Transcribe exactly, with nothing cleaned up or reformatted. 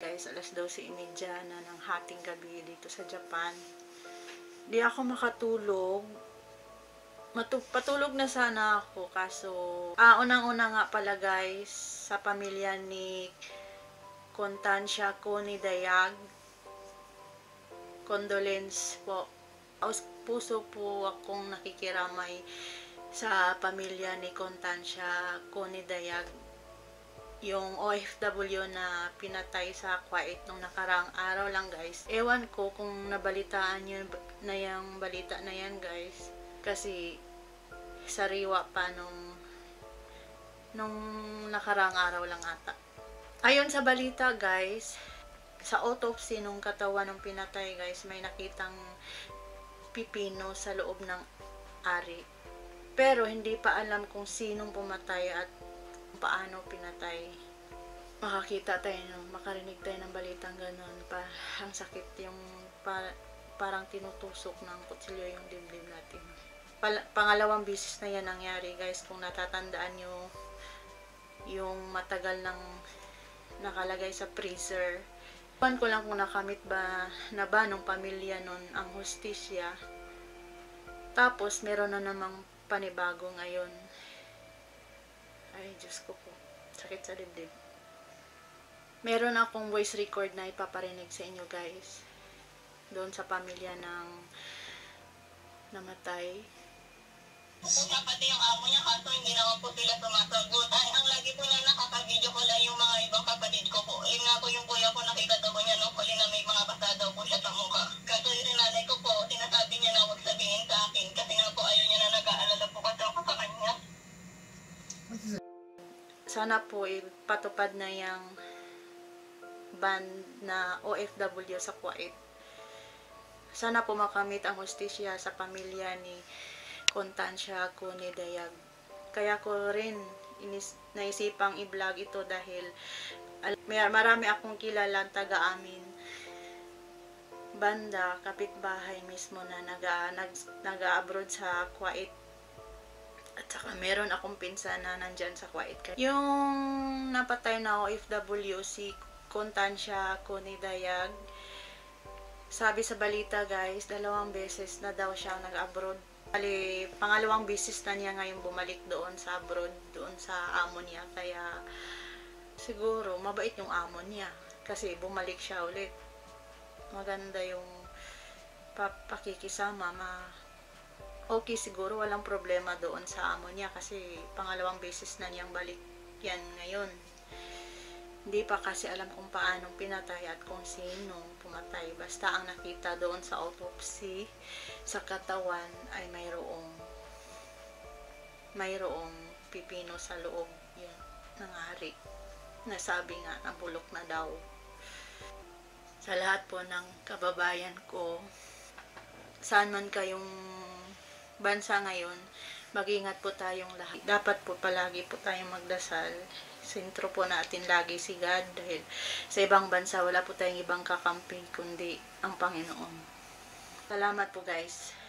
Guys, alas dose imedya na ng hating gabi dito sa Japan. Di ako makatulog. Matu patulog na sana ako kaso ah unang-una nga pala guys sa pamilya ni Constancia Conidayag. Condolence po. Aus puso po akong nakikiramay sa pamilya ni Constancia Conidayag, yung O F W na pinatay sa Kuwait nung nakaraang araw lang guys. Ewan ko kung nabalitaan nyo na yung balita na yan guys, kasi sariwa pa nung nung nakaraang araw lang ata. Ayon sa balita guys, sa autopsy nung katawan ng pinatay guys, may nakitang pipino sa loob ng ari. Pero hindi pa alam kung sinong pumatay at paano pinatay. Makakita tayo, no? Makarinig tayo ng balitang ganun. Pa, ang sakit yung pa, parang tinutusok ng kutsilyo yung dibdib natin. Pal pangalawang bisis na yan nangyari guys, kung natatandaan nyo yung matagal nang nakalagay sa freezer. Iwan ko lang kung nakamit ba na ba nung pamilya nun ang hustisya. Tapos meron na namang panibago ngayon. Ay, Diyos ko po. Sakit sa dibdib. Meron akong voice record na ipaparinig sa inyo guys. Doon sa pamilya ng namatay. Pupunta pati yung amo niya kaso hindi naman po sila sumasagot. Ay, ang lagi po niya nakaka-video ko lang yung mga ibang kapatid ko po. Yun nga po yung kuya ko, nakikita ko niya nung huli na may mga basa daw po siya sa mukha. Kaso yung nanay ko po, sinasabi niya na huwag sabihin sa akin kasi nga po ayaw niya na nag-aalala po kasi ako sa kanya. Sana po ipatupad na yung ban na O F W sa Kuwait. Sana po makamit ang hustisya sa pamilya ni Constancia Conidayag. Kaya ko rin inis, naisipang i-vlog ito dahil may, marami akong kilalang taga-amin banda, kapitbahay mismo na naga-abroad sa Kuwait. At saka meron akong pinsan na nandyan sa Kuwait. Yung napatay na O F W, si Constancia Conidayag, sabi sa balita guys, dalawang beses na daw siyang nag-abroad. Bali, pangalawang beses na niya ngayon bumalik doon sa abroad, doon sa amo niya. Kaya siguro mabait yung amo niya kasi bumalik siya ulit. Maganda yung pakikisama. Ma okay siguro, walang problema doon sa amo niya kasi pangalawang beses na niyang balik yan ngayon. Hindi pa kasi alam kung paano pinatay at kung sino pumatay. Basta ang nakita doon sa autopsy sa katawan ay mayroong mayroong pipino sa loob yun, ng ari. Nasabi nga, nabulok na daw. Sa lahat po ng kababayan ko, saan man kayong bansa ngayon, mag-ingat po tayong lahat. Dapat po palagi po tayong magdasal. Sentro po natin lagi si God dahil sa ibang bansa wala po tayong ibang kakampi kundi ang Panginoon. Salamat po guys.